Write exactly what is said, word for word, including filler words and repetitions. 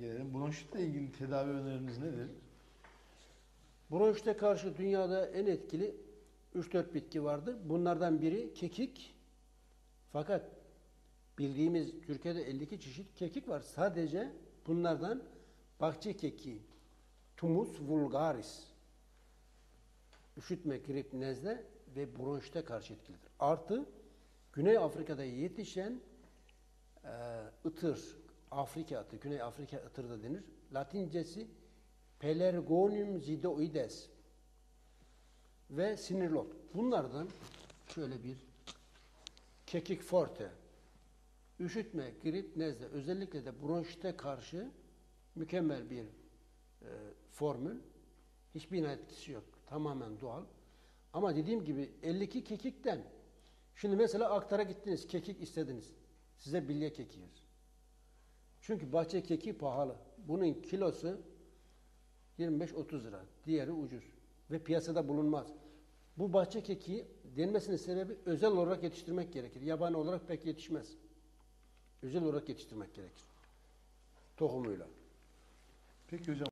gelelim. Bronşitle ilgili tedavi öneriniz nedir? Bronşite karşı dünyada en etkili üç dört bitki vardır. Bunlardan biri kekik. Fakat bildiğimiz Türkiye'de elli iki çeşit kekik var. Sadece bunlardan bahçe kekiği, Tumus vulgaris, üşütme, grip, nezle ve bronşite karşı etkilidir. Artı Güney Afrika'da yetişen e, ıtır, Afrika ıtır, Güney Afrika ıtır da denir. Latincesi Pelargonium zidoides ve sinirlot. Bunlardan şöyle bir kekik forte, üşütme, grip, nezle, özellikle de bronşite karşı mükemmel bir e, formül. Hiçbir etkisi yok. Tamamen doğal. Ama dediğim gibi elli iki kekikten, şimdi mesela Aktar'a gittiniz, kekik istediniz. Size bilye kekiği. Çünkü bahçe kekiği pahalı. Bunun kilosu yirmi beş otuz lira. Diğeri ucuz. Ve piyasada bulunmaz. Bu bahçe kekiği denmesinin sebebi özel olarak yetiştirmek gerekir. Yabani olarak pek yetişmez. Özel olarak yetiştirmek gerekir. Tohumuyla. Peki hocam.